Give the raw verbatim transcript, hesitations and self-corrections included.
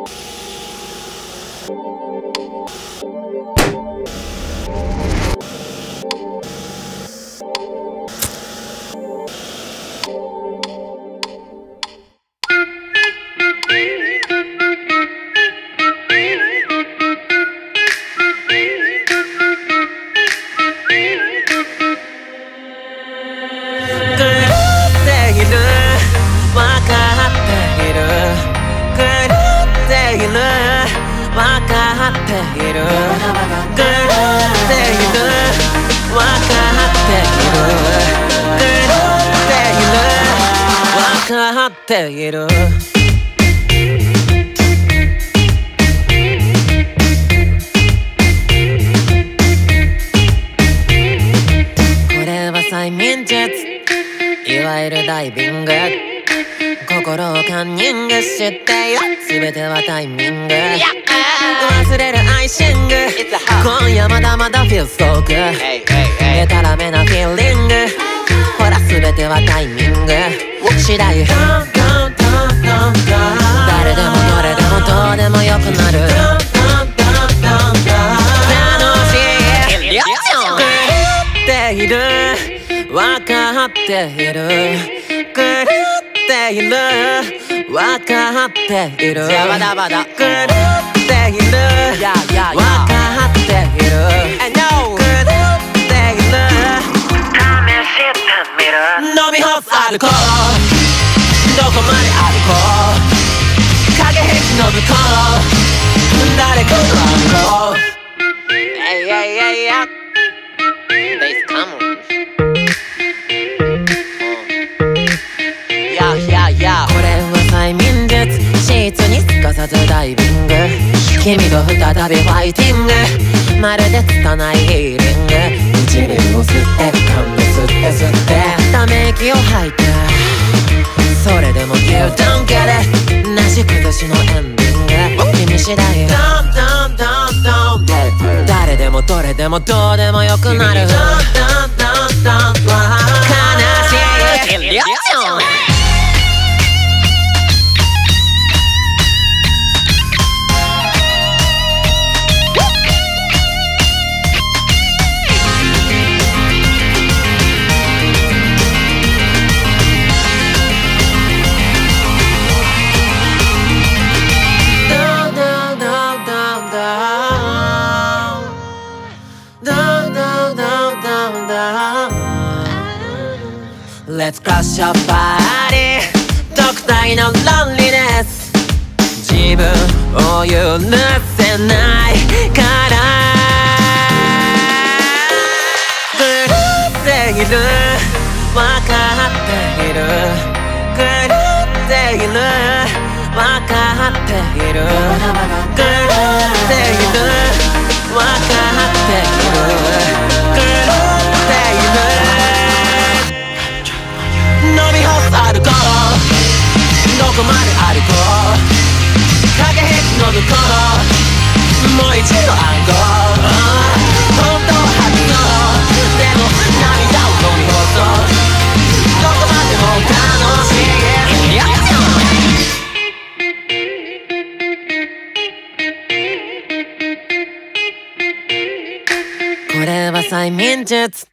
っているこれは催眠術いわゆるダイビング心をカンニングしてよ全てはタイミング忘れるアイシング今夜まだまだ feel so good でたらめなフィーリングほら全てはタイミング次第誰でもどれでもどうでもよくなる楽しい狂っている分かっている狂っている分かっている狂っている分かっている狂っている試してみる飲み干すアルコールどこまで歩こう影壁の向こう誰かの暗号 Hey hey hey yeah Bass come on Yeah yeah yeah これは催眠術シーツにすかさずダイビング君と再びファイティングまるで拙いヒーリング唇を吸って噛んで吸って吸ってため息を吐いてそれでも You don't get it なし崩しのエンディング君次第 Don't don't don't don't 誰でもどれでもどうでもよくなる Don't don't don't don't 悲しいイリュージョンLet's crush your body 特大のロンリネス自分を許せないから狂っている分かっている狂っている分かっている狂っている分かっている狂っている飲み干すアルコールどこまで歩こう影壁の向こうもう一度暗号本当は初のでも涙を飲み干そうどこまでも楽しいこれは催眠術